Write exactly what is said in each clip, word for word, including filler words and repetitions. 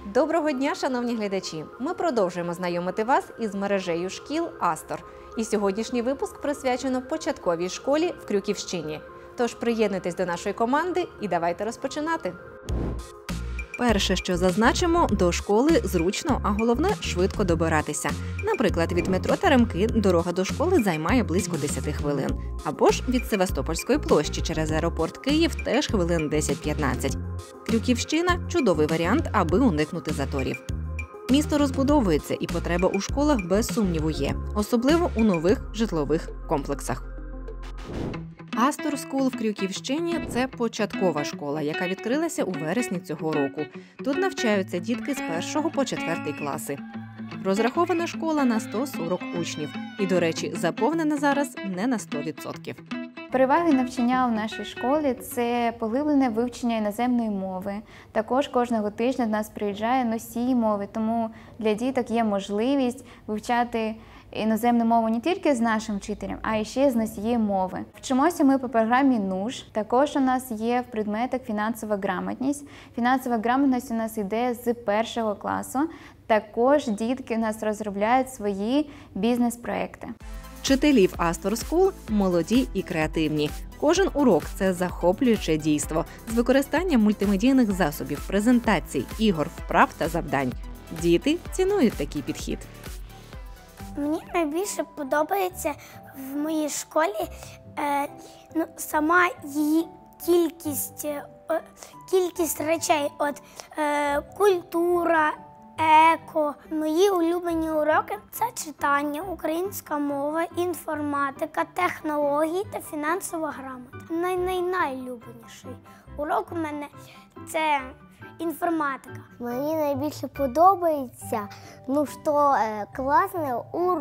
Доброго дня, шановні глядачі! Ми продовжуємо знайомити вас із мережею шкіл «Астор». І сьогоднішній випуск присвячено початковій школі в Крюківщині. Тож приєднуйтесь до нашої команди і давайте розпочинати. Перше, що зазначимо, до школи зручно, а головне – швидко добиратися. Наприклад, від метро Теремки дорога до школи займає близько десять хвилин. Або ж від Севастопольської площі через аеропорт Київ теж хвилин десять-п'ятнадцять. Крюківщина – чудовий варіант, аби уникнути заторів. Місто розбудовується і потреба у школах без сумніву є, особливо у нових житлових комплексах. Астор Скул в Крюківщині – це початкова школа, яка відкрилася у вересні цього року. Тут навчаються дітки з першого по четвертий класи. Розрахована школа на сто сорок учнів. І, до речі, заповнена зараз не на сто відсотків. Переваги навчання у нашій школі – це поглиблене вивчення іноземної мови. Також кожного тижня до нас приїжджає носій мови, тому для діток є можливість вивчати іноземну мову не тільки з нашим вчителем, а й ще з носієм мови. Вчимося ми по програмі НУШ. Також у нас є в предметах фінансова грамотність. Фінансова грамотність у нас йде з першого класу. Також дітки у нас розробляють свої бізнес-проекти. Вчителі в Астор Скул молоді і креативні. Кожен урок – це захоплююче дійство з використанням мультимедійних засобів, презентацій, ігор, вправ та завдань. Діти цінують такий підхід. Мені найбільше подобається в моїй школі е, ну, сама її кількість, е, кількість речей. От, е, культура, еко. Мої улюблені уроки – це читання, українська мова, інформатика, технології та фінансова грамота. Най-най-найлюбленіший урок у мене – це інформатика. Мені найбільше подобається, ну що, е, класні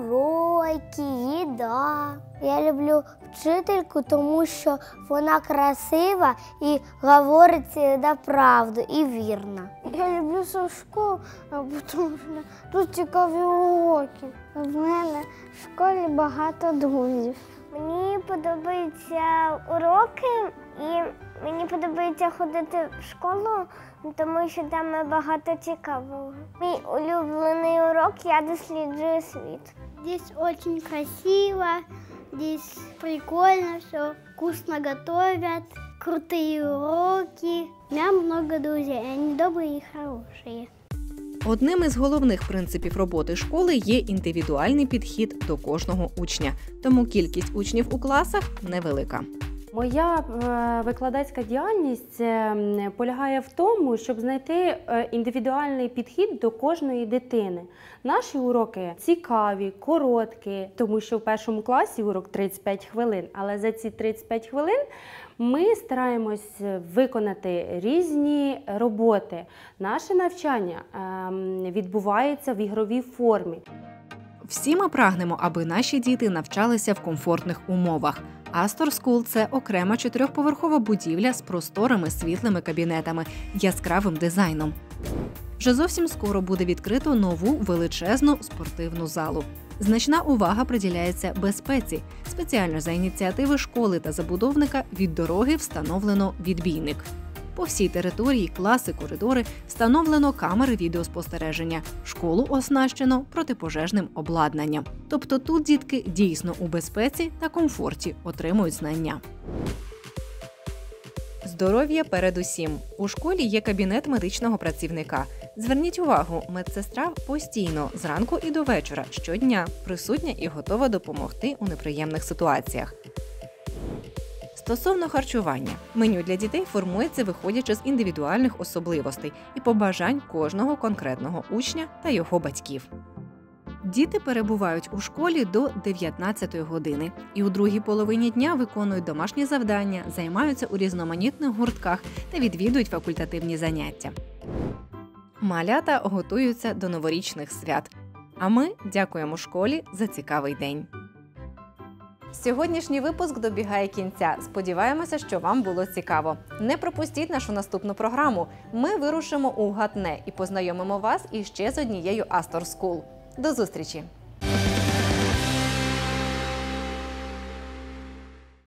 уроки, їда. Я люблю вчительку, тому що вона красива і говорить завжди правду і вірно. Я люблю свою школу, тому що тут цікаві уроки. В мене в школі багато друзів. Мені подобаються уроки і мені подобається ходити в школу, тому що там багато цікавого. Мій улюблений урок – я досліджую світ. Здесь очень красиво, здесь прикольно, все вкусно готовят, крутые уроки. У меня много друзей, они добрые и хорошие. Одним із головних принципів роботи школи є індивідуальний підхід до кожного учня, тому кількість учнів у класах невелика. Моя викладацька діяльність полягає в тому, щоб знайти індивідуальний підхід до кожної дитини. Наші уроки цікаві, короткі, тому що в першому класі урок тридцять п'ять хвилин, але за ці тридцять п'ять хвилин ми стараємось виконати різні роботи. Наше навчання відбувається в ігровій формі. Всі ми прагнемо, аби наші діти навчалися в комфортних умовах. Астор Скул – це окрема чотирьохповерхова будівля з просторими світлими кабінетами, яскравим дизайном. Вже зовсім скоро буде відкрито нову величезну спортивну залу. Значна увага приділяється безпеці. Спеціально за ініціативи школи та забудовника від дороги встановлено відбійник. По всій території, класи, коридори встановлено камери відеоспостереження. Школу оснащено протипожежним обладнанням. Тобто тут дітки дійсно у безпеці та комфорті отримують знання. Здоров'я передусім. У школі є кабінет медичного працівника. Зверніть увагу, медсестра постійно, зранку і до вечора, щодня, присутня і готова допомогти у неприємних ситуаціях. Стосовно харчування. Меню для дітей формується виходячи з індивідуальних особливостей і побажань кожного конкретного учня та його батьків. Діти перебувають у школі до дев'ятнадцятої години і у другій половині дня виконують домашні завдання, займаються у різноманітних гуртках та відвідують факультативні заняття. Малята готуються до новорічних свят. А ми дякуємо школі за цікавий день. Сьогоднішній випуск добігає кінця. Сподіваємося, що вам було цікаво. Не пропустіть нашу наступну програму. Ми вирушимо у Гатне і познайомимо вас іще з однією Астор Скул. До зустрічі!